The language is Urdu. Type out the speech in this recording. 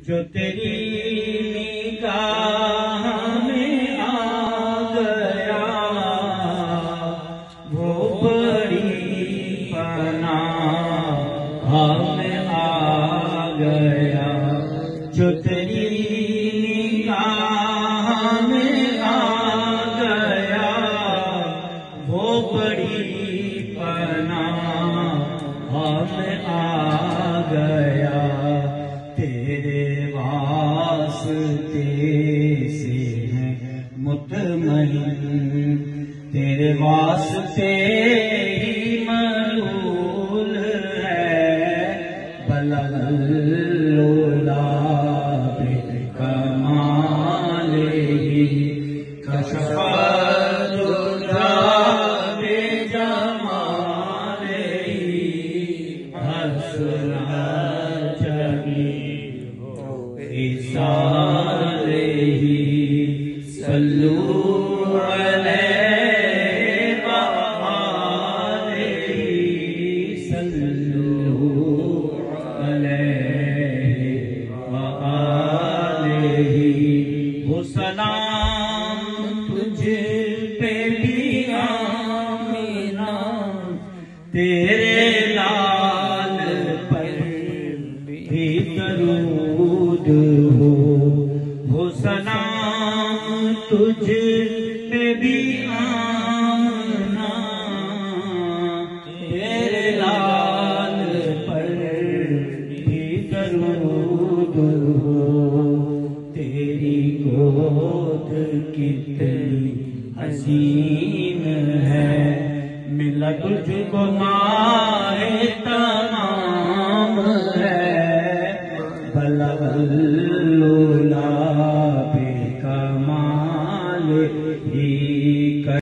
جو تیری نگاہ میں آ گیا وہ بڑی پناہ میں آ گیا، جو تیری نگاہ میں آ گیا وہ بڑی پناہ میں آ گیا۔ تیرے واسطے سے ہے مطمئن، تیرے واسطے ہی ملول ہے، بلغ اللولا بکمالہ کشف الدجی بجمالہ، حسن صلوا علیہ وآلہ، صلوا علیہ وآلہ۔ وہ سلام تجھ پہ بھی آمینہ، تیرے لال پر بھی درود ہو، وہ سلام تجھ پہ بھی آنا، تیرے لال پر بھی درود ہو۔ تیری گود کتنی حسین ہے، ملا تجھ کو ماہ تمام ہے، بلغ اللولا بکمالہ